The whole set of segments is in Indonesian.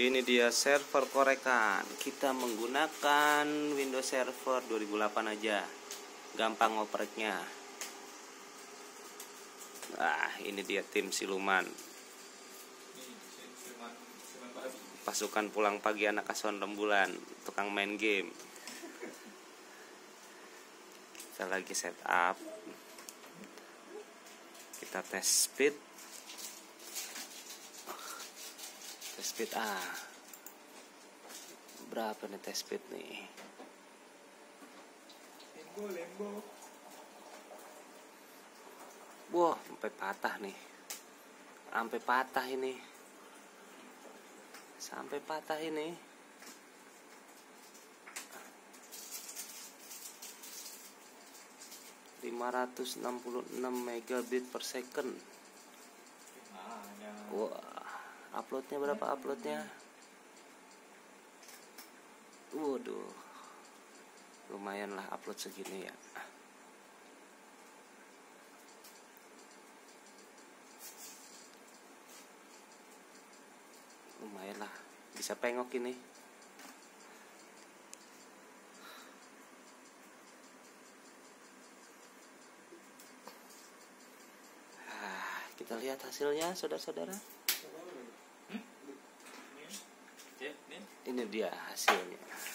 Ini dia server korekan. Kita menggunakan Windows Server 2008 aja. Gampang ngopereknya. Nah, ini dia tim siluman. Pasukan pulang pagi anak asuhan rembulan, tukang main game. Kita lagi setup. Kita tes speed. Tes speed berapa nih tes speed nih? Lembo. Wah, sampai patah nih. Sampai patah ini. Sampai patah ini. ...566 megabit per second. Wah, uploadnya berapa uploadnya? Waduh, lumayan lah upload segini ya. Lumayan lah, bisa pengok ini. Kita lihat hasilnya, saudara-saudara. Ini dia hasilnya.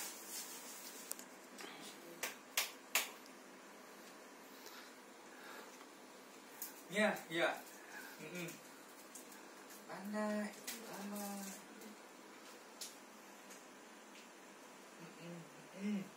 Ya. Mana?